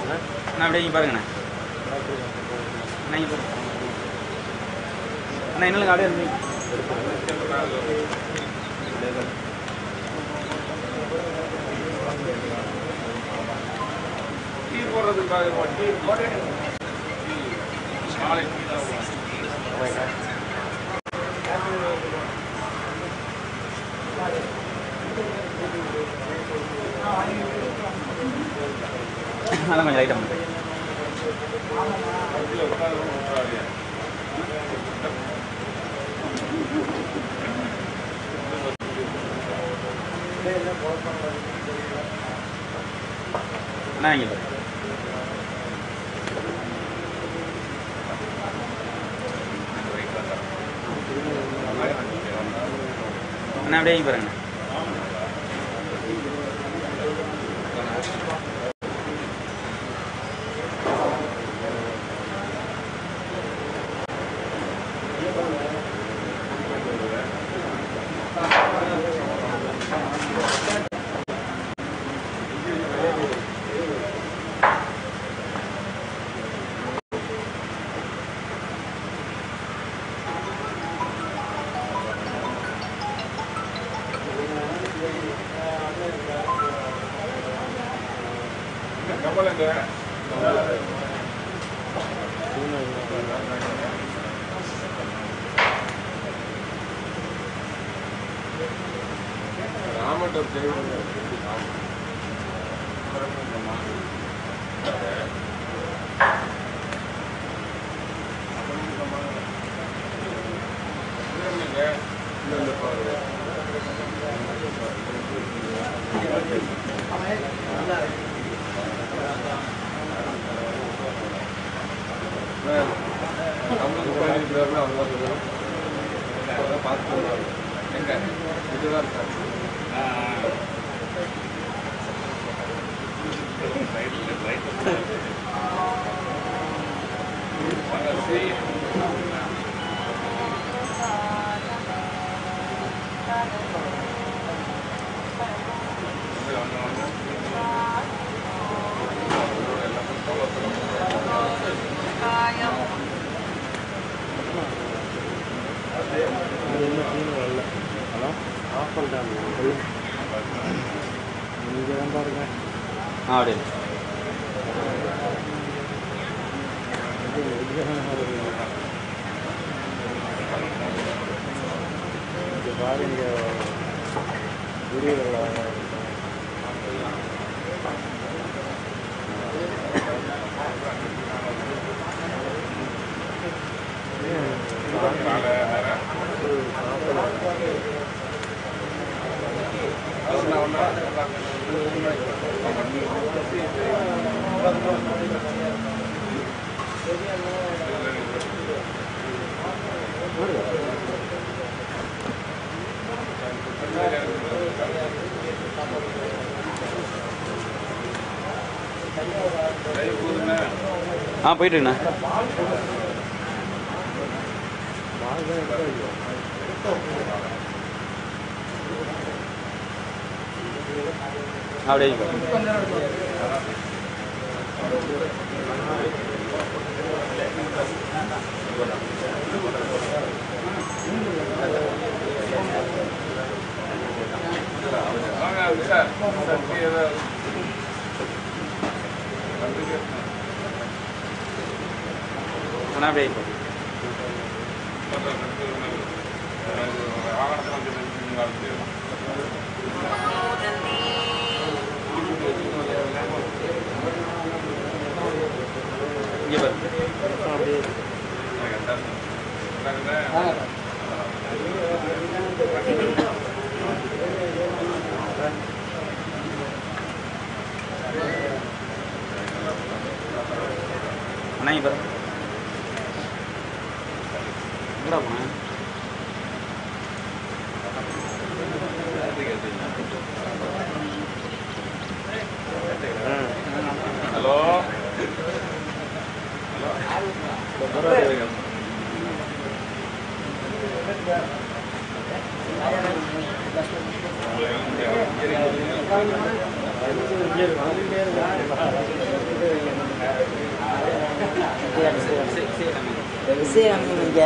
அண்ணா அப்படியே இங்கே பாருங்கண்ணா. அண்ணா இங்கே பாருங்க அண்ணா. என்னங்க அப்படியே இருந்தீங்க டீ போடுறதுக்காக டீ போட்டு அதெல்லாம் கொஞ்சம் லைட்டாக பண்ணுறேன். அண்ணா இங்கே பாருங்க. அண்ணா அப்படியே இங்கே பாருங்க. அப்படியே பாருங்க போயிட்டு இருக்குண்ணா. அப்படியே அண்ணா அப்படியே இங்கே பாருங்க. அண்ணா இங்கே பாருங்க. எங்கடா போனேன்? ஹலோ ஹலோ விஷயம் இங்கே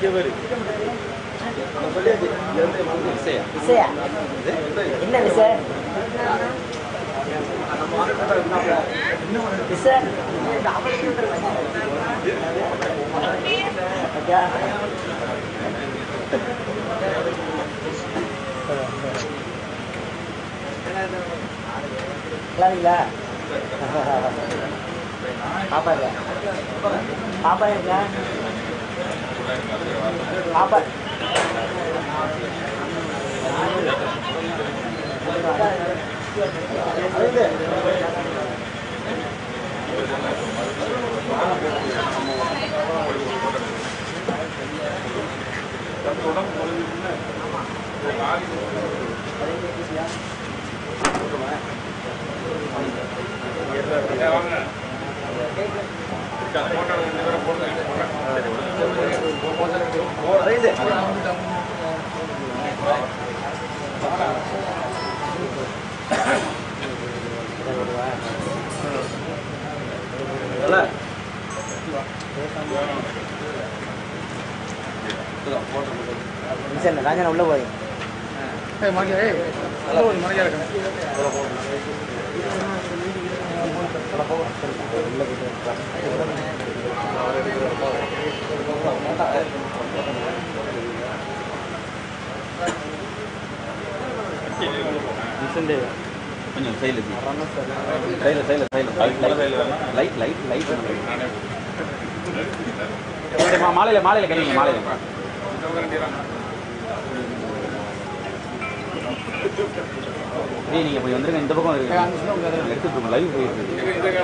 விசையா என்ன விசை விசை இல்லைங்களா பாப்பா இல்லை பாப்பா இல்லை பாப்பா ராஜா உள்ள போய் கொஞ்சம் சைடில் லைட் மாலையில் கிடைங்க மாலையில் நீங்கள் போய் வந்துருங்க இந்த பக்கம் எடுத்துட்டு லைவ் போயிருக்கு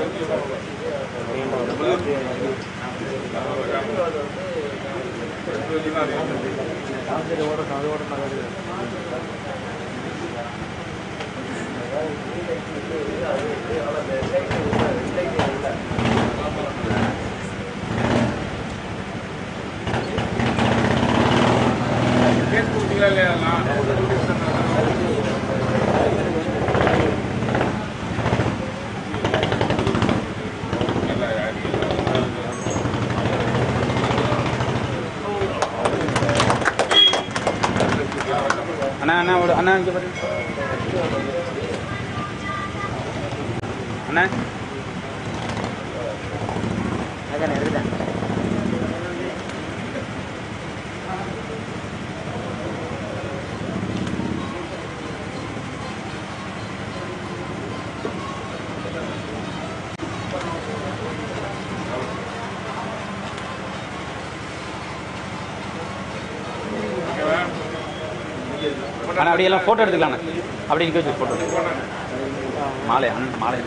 அண்ணா இங்கே பாரு அண்ணா அதான் இருக்குதான் ஆனால் அப்படியெல்லாம் ஃபோட்டோ எடுத்துக்கலாம் அப்படி நிற்க வச்சு ஃபோட்டோ மாலை மாலை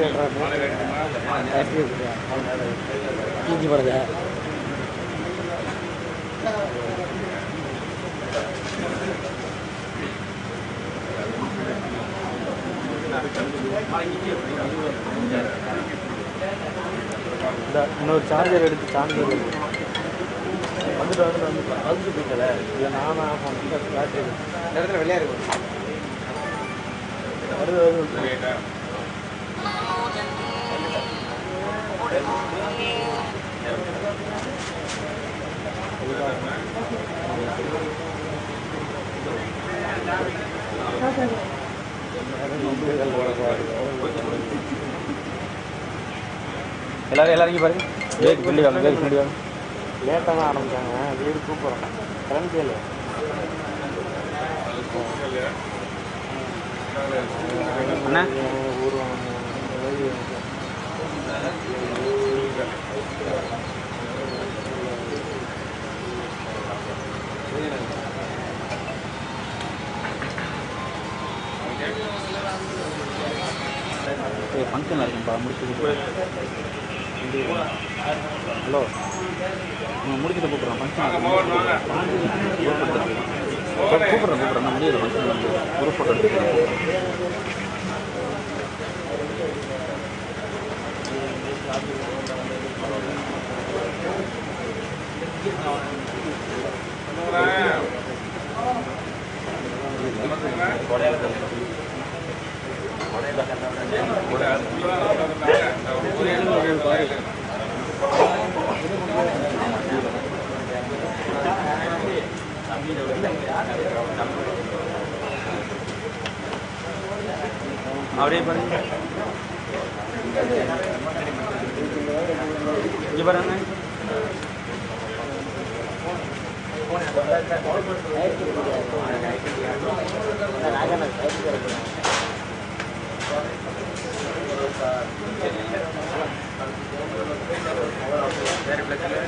தீஞ்சி போடுங்க இன்னொரு சார்ஜர் எடுத்து சார்ஜர் வந்துட்டு அதுக்கு போயிட்டல இல்லை நானும் ஆஃப் பண்ணிட்டு பேட்டரி இந்த இடத்துல வெளியாக இருக்கும் எல்லாரும் பாருங்க கேக் பின்னாடி வாங்க கேக் பின்னாடி வாங்க லேட்டாக தான் ஆரம்பித்தாங்க வீடு சூப்பர் கரண்ட் இல்லை அண்ணா ஃபங்க்ஷன் இருக்குப்பா முடிச்சு ஹலோ நீங்கள் முடிச்சுட்டு கூப்பிட்றோம் ஃபங்க்ஷன் கூப்பிட்றேன் நான் முடியல ஃபங்க்ஷன் ஒரு ஃபோட்டோ அப்படியே பாருங்க. இங்கே பாருங்க. வேறு பிரச்சனை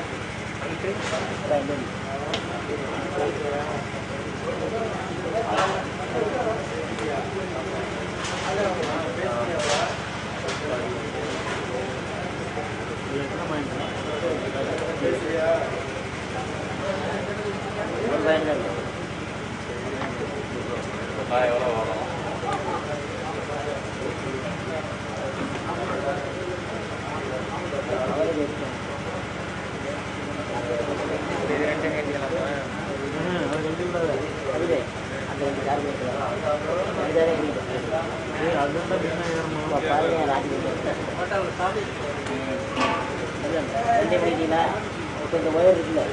எவ்வளோ வரும்? இந்த ஒயர் இருக்குல்ல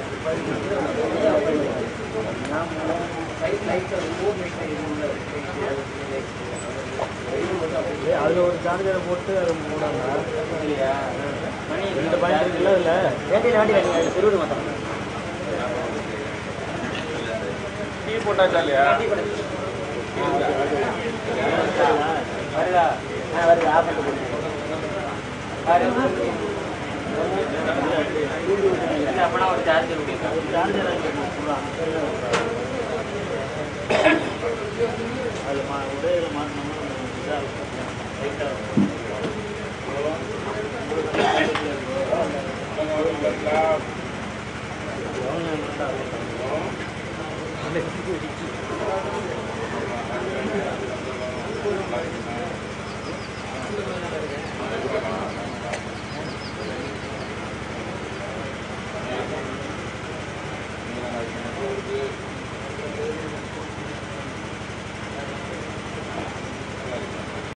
அதில் ஒரு சார்ஜரை போட்டு அது போடாங்க. மணி 2 பாயிண்ட் இருக்குல்ல இல்லை வேண்டியில் வேண்டி வேண்டிய திருவிடு மாட்டோம் டீ போட்டாச்சா இல்லையா? வருதா வருது ஆஃப் பண்ணி அப்பனா ஒரு சார்ஜர் சார்ஜர் அது உடையில மாட்டினோம்னா இதாக இருக்கும். லைட்டாக